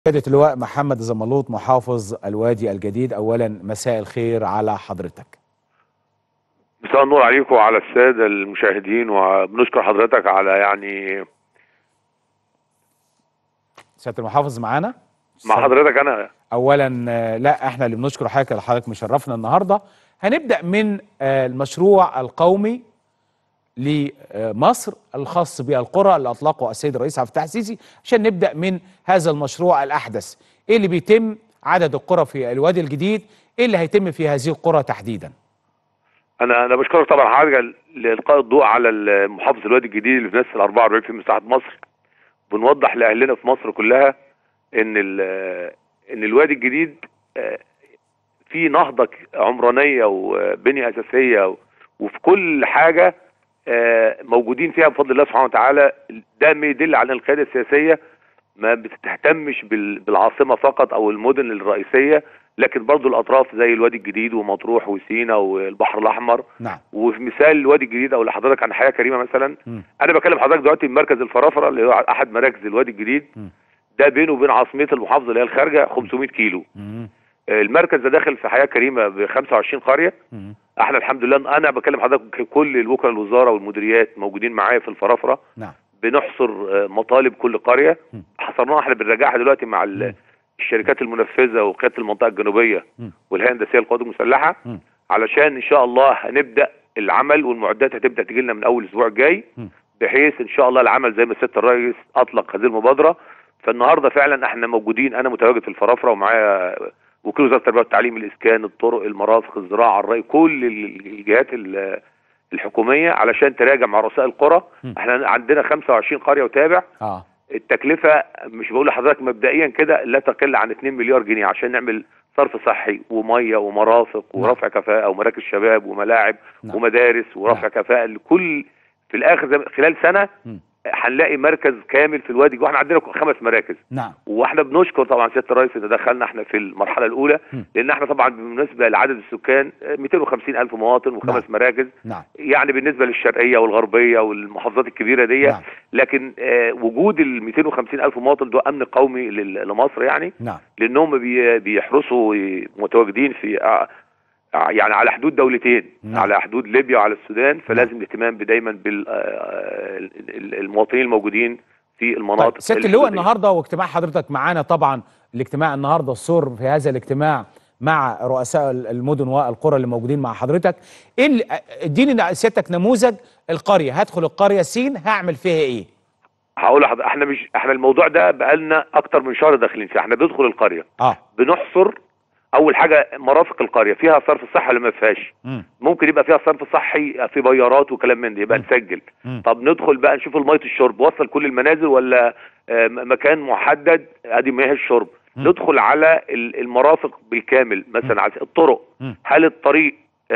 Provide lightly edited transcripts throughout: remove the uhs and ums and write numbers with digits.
سيادة اللواء محمد زملوط محافظ الوادي الجديد، أولا مساء الخير على حضرتك. مساء النور عليكم وعلى السادة المشاهدين، وبنشكر حضرتك على سيادة المحافظ معانا؟ مع حضرتك أنا. أولا لا احنا اللي بنشكر حضرتك مشرفنا النهاردة. هنبدأ من المشروع القومي لمصر الخاص بالقرى اللي أطلقه السيد الرئيس عبد الفتاح السيسي، عشان نبدأ من هذا المشروع الأحدث. إيه اللي بيتم؟ عدد القرى في الوادي الجديد، إيه اللي هيتم في هذه القرى تحديدا؟ أنا بشكرك طبعا حضرتك لإلقاء الضوء على محافظة الوادي الجديد اللي بيمثل 44 في مساحة مصر. بنوضح لأهلنا في مصر كلها إن الوادي الجديد فيه نهضة عمرانية وبنية أساسية وفي كل حاجة موجودين فيها بفضل الله سبحانه وتعالى. ده يدل على القيادة السياسية ما بتهتمش بالعاصمة فقط أو المدن الرئيسية، لكن برضو الأطراف زي الوادي الجديد ومطروح وسينا والبحر الأحمر. نعم. وفي مثال الوادي الجديد أو لحضرتك عن حياة كريمة مثلا، أنا بكلم حضرتك دلوقتي من مركز الفرافرة اللي هو أحد مراكز الوادي الجديد. ده بينه وبين عاصمة المحافظة اللي هي الخارجة 500 كيلو. المركز ده داخل في حياة كريمة ب 25 قرية. احنا الحمد لله، انا بكلم حضرتك كل الوكلاء الوزاره والمديريات موجودين معايا في الفرافره. نعم. بنحصر مطالب كل قريه، حصرناها احنا بنراجعها دلوقتي مع الشركات المنفذه وقياده المنطقه الجنوبيه والهيئه الهندسيه للقوات المسلحه، علشان ان شاء الله هنبدا العمل، والمعدات هتبدا تجي لنا من اول الاسبوع الجاي، بحيث ان شاء الله العمل زي ما سياده الرئيس اطلق هذه المبادره. فالنهارده فعلا احنا موجودين، انا متواجد في الفرافره ومعايا وكيل وزاره التربيه والتعليم، الاسكان، الطرق، المرافق، الزراعه، الري، كل الجهات الحكوميه علشان تراجع مع رؤساء القرى. احنا عندنا 25 قريه وتابع. التكلفه مش بقول لحضرتك مبدئيا كده لا تقل عن 2 مليار جنيه عشان نعمل صرف صحي وميه ومرافق ورفع كفاءه ومراكز شباب وملاعب ومدارس ورفع كفاءه لكل. في الاخر خلال سنه هنلاقي مركز كامل في الوادي الجديد. احنا عندنا 5 مراكز. نعم. واحنا بنشكر طبعا سياده الرئيس ان دخلنا احنا في المرحله الاولى، لان احنا طبعا بالنسبه لعدد السكان 250,000 مواطن و5 مراكز. نعم. يعني بالنسبه للشرقيه والغربيه والمحافظات الكبيره دي. نعم. لكن وجود ال 250,000 مواطن ده امن قومي لمصر يعني. نعم. لانهم بيحرسوا متواجدين في يعني على حدود دولتين. نعم. على حدود ليبيا وعلى السودان، فلازم الاهتمام دايما بالمواطنين الموجودين في المناطق. طيب سيادة اللواء، النهارده واجتماع حضرتك معانا طبعا، الاجتماع النهارده السر في هذا الاجتماع مع رؤساء المدن والقرى اللي موجودين مع حضرتك. اديني سيادتك نموذج القريه، هدخل القريه سين هعمل فيها ايه؟ هقول لحضرتك، احنا الموضوع ده بقالنا اكتر من شهر داخلين فيه. احنا بندخل القريه بنحصر اول حاجه مرافق القريه فيها صرف صحي ولا ما فيهاش. ممكن يبقى فيها صرف صحي في بيارات وكلام من ده، يبقى نسجل. طب ندخل بقى نشوف الميه الشرب وصل كل المنازل ولا مكان محدد ادي مياه الشرب. ندخل على المرافق بالكامل، مثلا على الطرق، هل الطريق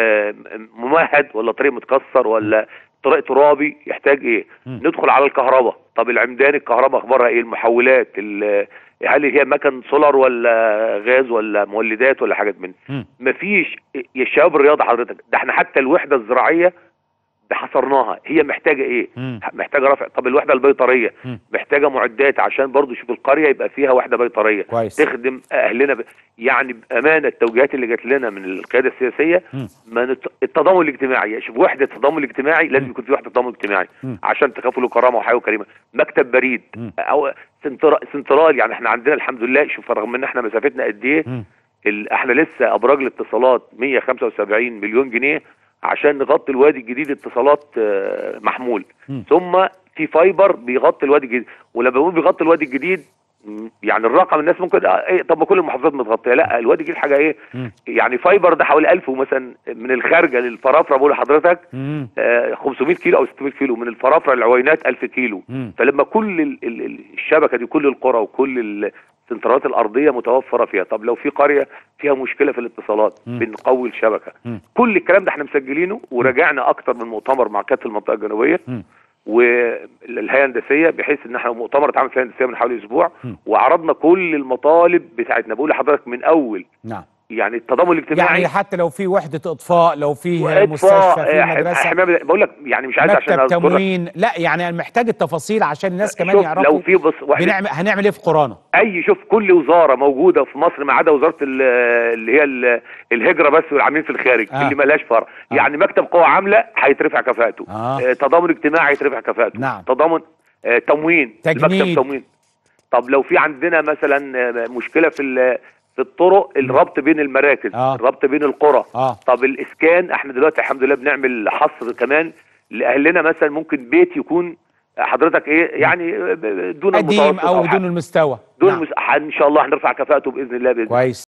ممهد ولا طريق متكسر ولا طريق ترابي يحتاج ايه. ندخل على الكهرباء، طب العمدان الكهرباء اخبارها ايه، المحولات، هل هي مكن سولار ولا غاز ولا مولدات ولا حاجات من مفيش. يا شباب الرياضه حضرتك، ده احنا حتى الوحده الزراعيه حصرناها، هي محتاجه ايه. محتاجه رفع. طب الوحده البيطريه محتاجه معدات عشان برضو شوف القريه يبقى فيها وحده بيطريه كويس تخدم اهلنا يعني بامانه. التوجيهات اللي جات لنا من القياده السياسيه التضامن الاجتماعي. شوف وحده التضامن الاجتماعي لازم يكون في وحده تضامن اجتماعي عشان تكافل الكرامه وحياه كريمه. مكتب بريد او سنترال. يعني احنا عندنا الحمد لله، شوف رغم ان احنا مسافتنا قد ايه، احنا لسه ابراج الاتصالات 175 مليون جنيه عشان نغطي الوادي الجديد اتصالات محمول. ثم في فايبر بيغطي الوادي الجديد. ولما بقول بيغطي الوادي الجديد يعني الرقم الناس ممكن طب ما كل المحافظات متغطيه، لا الوادي الجديد حاجه ايه. يعني فايبر ده حوالي 1000 مثلا من الخارجه للفرافره، بقول لحضرتك 500 كيلو او 600 كيلو، من الفرافره للعوينات 1000 كيلو. فلما كل الشبكه دي، كل القرى وكل السنترالات الارضيه متوفره فيها. طب لو في قريه فيها مشكله في الاتصالات بنقوي الشبكه. كل الكلام ده احنا مسجلينه وراجعنا اكتر من مؤتمر مع كافه المنطقه الجنوبيه والهيئه الهندسيه، بحيث ان احنا مؤتمر اتعمل في الهيئه الهندسيه من حوالي اسبوع، وعرضنا كل المطالب بتاعتنا. بقول لحضرتك من اول يعني التضامن الاجتماعي يعني حتى لو في وحده اطفاء، لو في مستشفى، في مدرسه، بقول لك يعني مش عايز عشان مكتب تموين، لا يعني انا محتاج التفاصيل عشان الناس كمان شوف يعرفوا لو في هنعمل ايه في قرانا. شوف كل وزاره موجوده في مصر ما عدا وزاره اللي هي الهجره بس والعاملين في الخارج اللي مالهاش فرع. يعني مكتب قوى عامله هيترفع كفاءته، تضامن اجتماعي هيترفع كفاءته، نعم. تضامن تموين، تجنيد، المكتب تموين. طب لو في عندنا مثلا مشكله في الطرق، الربط بين المراكز، الربط بين القرى. طب الاسكان، احنا دلوقتي الحمد لله بنعمل حصر كمان لاهلنا، مثلا ممكن بيت يكون حضرتك ايه يعني دون قديم المتوسط او دون المستوى. ان شاء الله هنرفع كفاءته باذن الله. كويس.